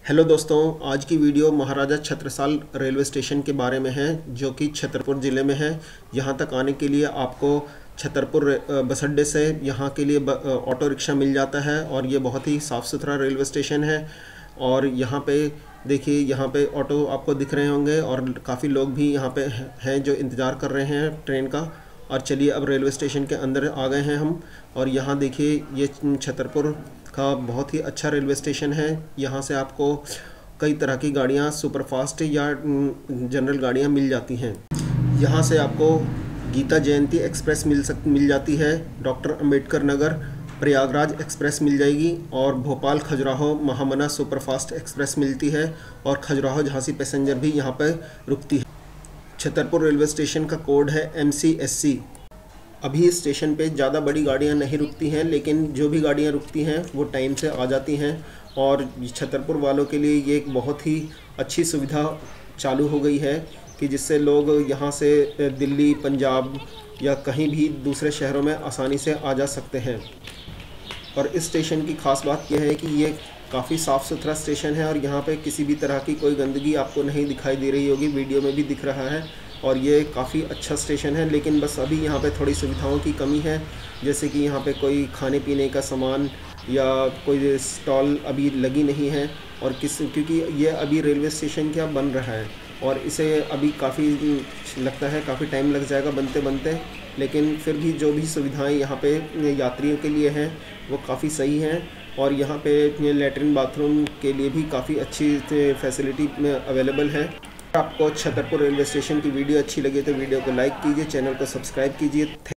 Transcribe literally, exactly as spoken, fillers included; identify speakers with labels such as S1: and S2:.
S1: Hello दोस्तों, आज की video Maharaja Chhatrasal railway station के बारे में है जो कि छतरपुर ज़िले में है। यहाँ तक आने के लिए आपको छतरपुर बस अड्डे से यहाँ के लिए ऑटो रिक्शा मिल जाता है और ये बहुत ही साफ़ सुथरा रेलवे स्टेशन है। और यहाँ पे देखिए, यहाँ पे ऑटो आपको दिख रहे होंगे और काफ़ी लोग भी यहाँ पे हैं जो इंतज़ार कर रहे हैं ट्रेन का। और चलिए अब रेलवे स्टेशन के अंदर आ गए हैं हम। और यहाँ देखिए, ये छतरपुर का बहुत ही अच्छा रेलवे स्टेशन है। यहाँ से आपको कई तरह की गाड़ियाँ सुपरफास्ट या जनरल गाड़ियाँ मिल जाती हैं। यहाँ से आपको गीता जयंती एक्सप्रेस मिल सक मिल जाती है, डॉक्टर अंबेडकर नगर प्रयागराज एक्सप्रेस मिल जाएगी और भोपाल खजुराहो महामना सुपरफास्ट एक्सप्रेस मिलती है और खजुराहो झांसी पैसेंजर भी यहाँ पर रुकती है। छतरपुर रेलवे स्टेशन का कोड है एम सी एस सी। अभी इस स्टेशन पे ज़्यादा बड़ी गाड़ियाँ नहीं रुकती हैं, लेकिन जो भी गाड़ियाँ रुकती हैं वो टाइम से आ जाती हैं। और छतरपुर वालों के लिए ये एक बहुत ही अच्छी सुविधा चालू हो गई है कि जिससे लोग यहाँ से दिल्ली, पंजाब या कहीं भी दूसरे शहरों में आसानी से आ जा सकते हैं। और इस स्टेशन की ख़ास बात यह है कि ये काफ़ी साफ़ सुथरा स्टेशन है और यहाँ पे किसी भी तरह की कोई गंदगी आपको नहीं दिखाई दे रही होगी, वीडियो में भी दिख रहा है। और ये काफ़ी अच्छा स्टेशन है, लेकिन बस अभी यहाँ पे थोड़ी सुविधाओं की कमी है, जैसे कि यहाँ पे कोई खाने पीने का सामान या कोई स्टॉल अभी लगी नहीं है। और किस क्योंकि ये अभी रेलवे स्टेशन क्या बन रहा है और इसे अभी काफ़ी लगता है काफ़ी टाइम लग जाएगा बनते बनते, लेकिन फिर भी जो भी सुविधाएं यहाँ पे यात्रियों के लिए हैं वो काफ़ी सही हैं। और यहाँ पे लेटरिन बाथरूम के लिए भी काफ़ी अच्छी फैसिलिटी में अवेलेबल है। आपको छतरपुर रेलवे स्टेशन की वीडियो अच्छी लगे तो वीडियो को लाइक कीजिए, चैनल को सब्सक्राइब कीजिए।